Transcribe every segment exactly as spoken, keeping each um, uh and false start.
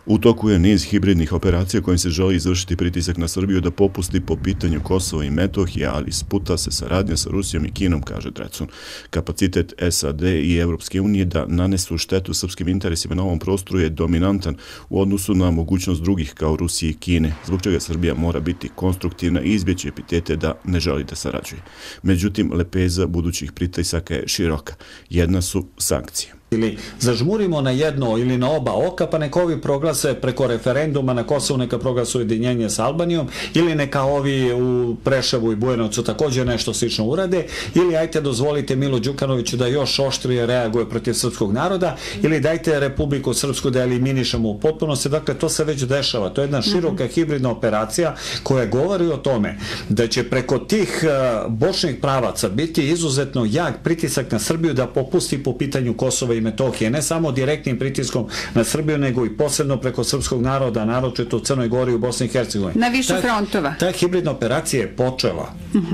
U toku je niz hibridnih operacija kojim se želi izvršiti pritisak na Srbiju da popusti po pitanju Kosova i Metohije, ali sputa se saradnja sa Rusijom i Kinom, kaže Drecun. Kapacitet S A D i Evropske unije da nanesu štetu srpskim interesima na ovom prostoru je dominantan u odnosu na mogućnost drugih kao Rusije i Kine, zbog čega Srbija mora biti konstruktivna i izbjeći epitete da ne želi da sarađuje. Međutim, lepeza budućih pritisaka je široka. Jedna su sankcije. Ili zažmurimo na jedno ili na oba oka, pa neka ovi proglase preko referenduma na Kosovu, neka proglase ujedinjenje s Albanijom, ili neka ovi u Preševu i Bujanovcu također nešto slično urade, ili ajte dozvolite Milu Đukanoviću da još oštrije reaguje protiv srpskog naroda, ili dajte Republiku Srpsku da eliminišemo u potpunosti. Dakle, to se već dešava. To je jedna široka hibridna operacija koja govori o tome da će preko tih bočnih pravaca biti izuzetno jak pritisak na Srbiju da popusti po pitanju Kosova i Metohije, ne samo direktnim pritiskom na Srbiju, nego i posebno preko srpskog naroda, naročito u Crnoj Gori i u Bosni i Hercegovini. Na više frontova. Ta hibridna operacija je počela.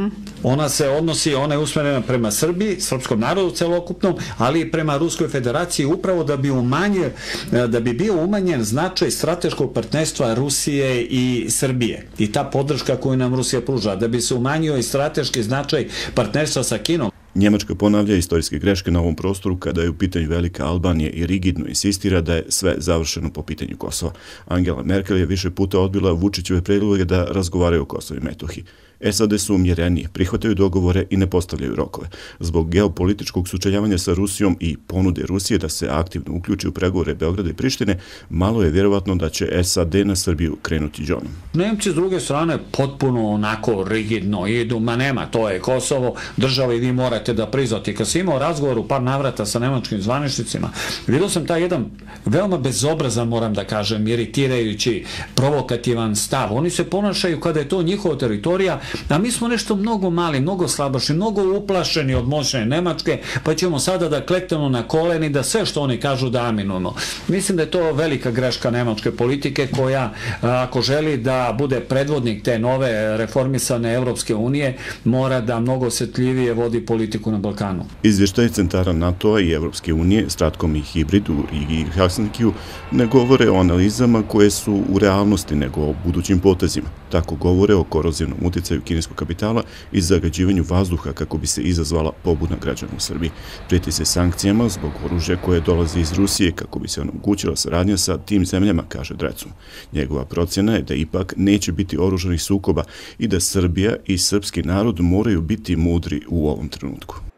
Ona se odnosi, ona je usmjerena prema Srbiji, srpskom narodu celokupnom, ali i prema Ruskoj federaciji, upravo da bi umanjen, da bi bio umanjen značaj strateškog partnerstva Rusije i Srbije. I ta podrška koju nam Rusija pruža, da bi se umanjio i strateški značaj partnerstva sa Kinom. Njemačka ponavlja istorijske greške na ovom prostoru kada je u pitanju Velika Albanije i rigidno insistira da je sve završeno po pitanju Kosova. Angela Merkel je više puta odbila Vučićeve predloge da razgovaraju o Kosovu i Metohiji. S A D su umjerenije, prihvataju dogovore i ne postavljaju rokove. Zbog geopolitičkog sučeljavanja sa Rusijom i ponude Rusije da se aktivno uključi u pregovore Beograda i Prištine, malo je vjerovatno da će S A D na Srbiju krenuti džonom. Nemci s druge strane potpuno onako rigidno idu, ma nema, to je Kosovo, država i vi morate da priznate. Kad sam imao razgovor u par navrata sa nemačkim zvaničnicima, vidio sam taj jedan veoma bezobrazan, moram da kažem, iritirajući, provokativan stav. Oni se ponašaju kada je to njihova teritorija, a mi smo nešto mnogo mali, mnogo slabaši, mnogo uplašeni od moćne Nemačke, pa ćemo sada da kleknemo na koleni da sve što oni kažu da aminujemo. Mislim da je to velika greška nemačke politike koja, ako želi da bude predvodnik te nove reformisane Evropske unije, mora da mnogo osjetljivije vodi politiku na Balkanu. Izvještaj centara NATO-a i Evropske unije, Stratkom i Hibrid u Rigi i Helsinkiju, ne govore o analizama koje su u realnosti, nego o budućim potezima. Tako govore o korozivnom utjecaju kineskog kapitala i zagađivanju vazduha kako bi se izazvala pobuna građana u Srbiji. Prijeti se sankcijama zbog oružja koje dolazi iz Rusije kako bi se omogućila saradnja sa tim zemljama, kaže Drecun. Njegova procjena je da ipak neće biti oružanih sukoba i da Srbija i srpski narod moraju biti mudri u ovom trenutku.